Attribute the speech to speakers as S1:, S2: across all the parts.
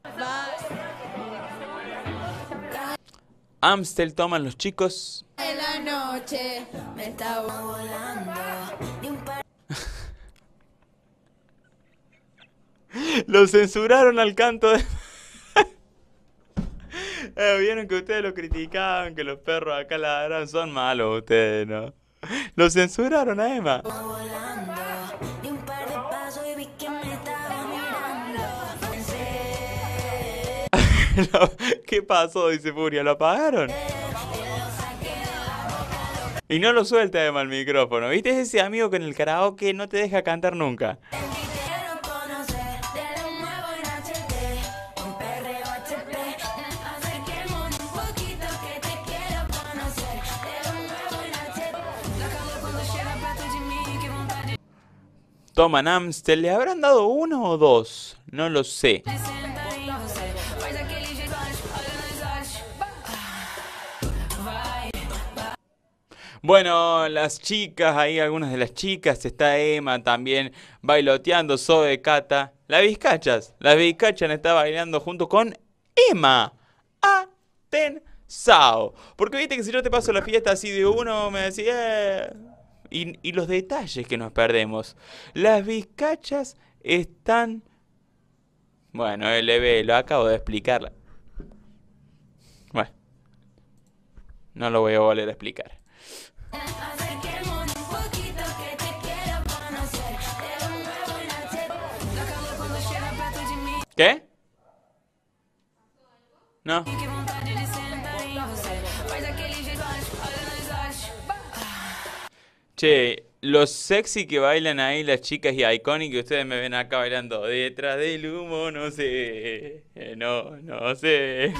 S1: Amstel toman los chicos.
S2: En la noche me estaba volando.
S1: Lo censuraron al canto de... Vieron que ustedes lo criticaban, que los perros acá ladran, son malos ustedes, ¿no? Lo censuraron a Emma. ¿Qué pasó? Dice Furia, ¿lo apagaron? Y no lo suelta Emma el micrófono. ¿Viste? Es ese amigo que en el karaoke no te deja cantar nunca. Toman Amstel, ¿le habrán dado uno o dos? No lo sé. Bueno, las chicas, ahí algunas de las chicas, está Emma también bailoteando, Zoe, Cata. Las vizcachas está bailando junto con Emma. Atensao. Porque viste que si yo te paso la fiesta así de uno, me decís... Y los detalles que nos perdemos. Las vizcachas están... Bueno, LB, lo acabo de explicar. Bueno, no lo voy a volver a explicar. ¿Qué? No. Che, los sexy que bailan ahí las chicas y Iconic que ustedes me ven acá bailando detrás del humo, no sé, no sé.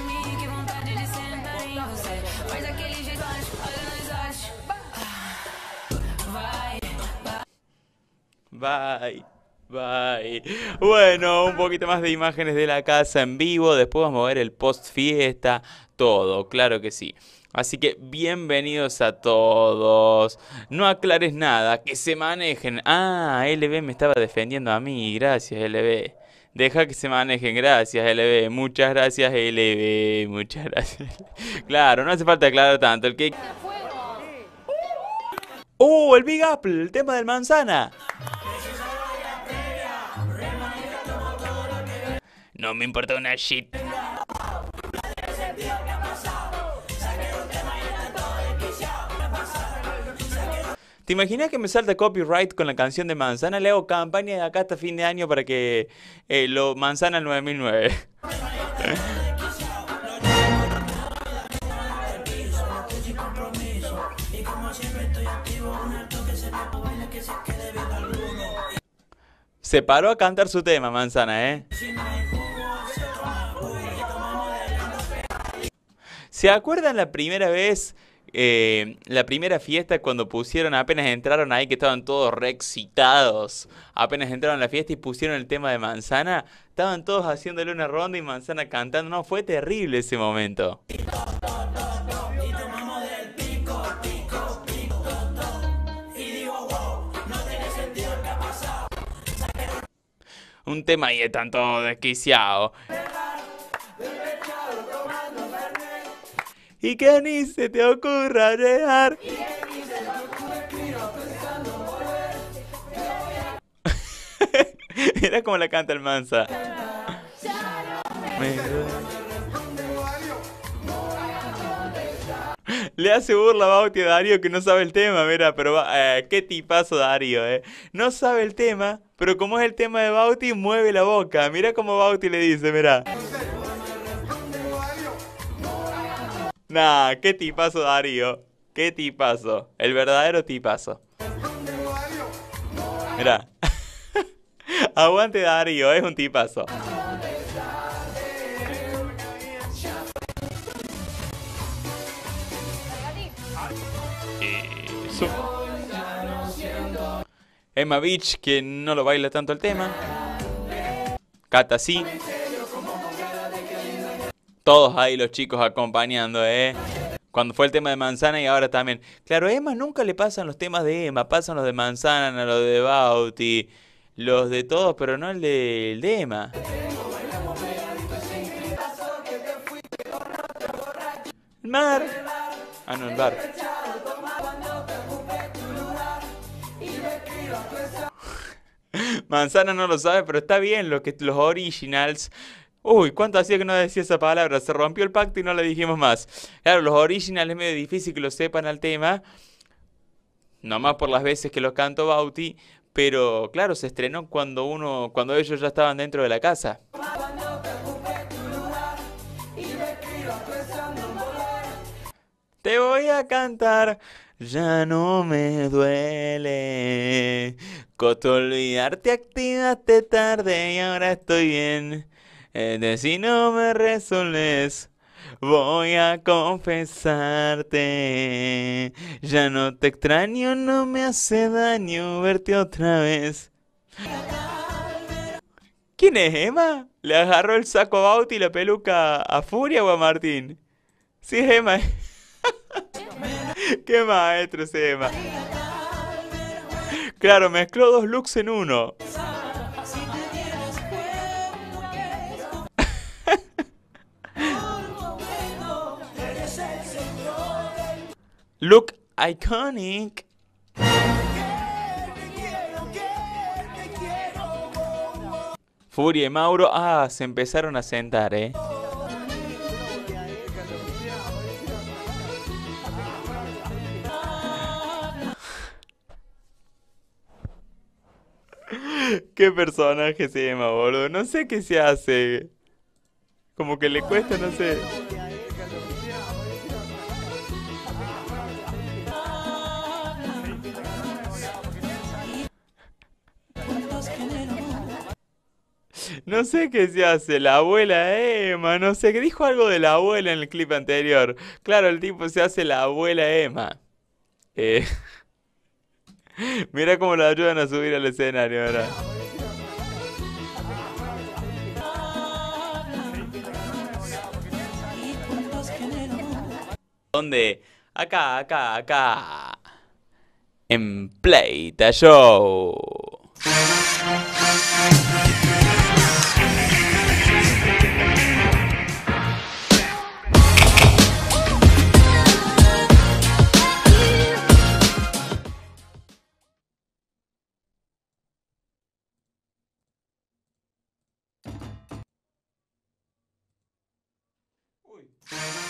S1: Bye. Bye. Bueno, un poquito más de imágenes de la casa en vivo. Después vamos a ver el post fiesta. Todo, claro que sí. Así que bienvenidos a todos. No aclares nada, que se manejen. Ah, LB me estaba defendiendo a mí. Gracias, LB. Deja que se manejen. Gracias, LB. Muchas gracias, LB. Muchas gracias. Claro, no hace falta aclarar tanto. El que... el Big Apple, el tema del manzana. No me importa una shit. ¿Te imaginas que me salta copyright con la canción de Manzana? Le hago campaña de acá hasta fin de año para que lo Manzana 9009. Se paró a cantar su tema, Manzana, ¿eh? ¿Se acuerdan la primera vez, la primera fiesta cuando pusieron, apenas entraron ahí, que estaban todos re excitados? Apenas entraron a la fiesta y pusieron el tema de Manzana. Estaban todos haciéndole una ronda y Manzana cantando. No, fue terrible ese momento. Un tema y están todos desquiciados. Y que ni se te ocurra llegar. Era como la canta el Mansa. Le hace burla a Bauti a Darío que no sabe el tema, mira, pero qué tipazo Darío, no sabe el tema, pero como es el tema de Bauti, mueve la boca. Mira como Bauti le dice, mira. Nah, qué tipazo Darío. Qué tipazo. El verdadero tipazo. Mira. Aguante Darío, es un tipazo. Emma Beach, que no lo baila tanto el tema. Cata sí. Todos ahí los chicos acompañando, Cuando fue el tema de Manzana y ahora también. Claro, a Emma nunca le pasan los temas de Emma. Pasan los de Manzana, los de Bauti, los de todos, pero no el de Emma. mar. Ah, no, el bar. Manzana no lo sabe, pero está bien los originals. Uy, ¿cuánto hacía que no decía esa palabra? Se rompió el pacto y no le dijimos más. Claro, los originals es medio difícil que lo sepan al tema. Nomás por las veces que los canto Bauti. Pero claro, se estrenó cuando ellos ya estaban dentro de la casa. Te voy a cantar, ya no me duele. Coto olvidarte, activaste tarde y ahora estoy bien. Si no me resolves, voy a confesarte. Ya no te extraño, no me hace daño verte otra vez. ¿Quién es Emma? ¿Le agarró el saco a Bauti y la peluca a Furia o a Martín? Sí, es Emma. Qué maestro ese Emma. Claro, mezcló dos looks en uno. Look iconic. Furia y Mauro, se empezaron a sentar, ¿eh? ¿Qué personaje se llama, boludo? No sé qué se hace. Como que le cuesta, no sé. No sé qué se hace, la abuela Emma, no sé, que dijo algo de la abuela en el clip anterior. Claro, el tipo se hace la abuela Emma. Eh, Mira cómo la ayudan a subir al escenario, ¿verdad? ¿Dónde? Acá. En Playta Show. Uy.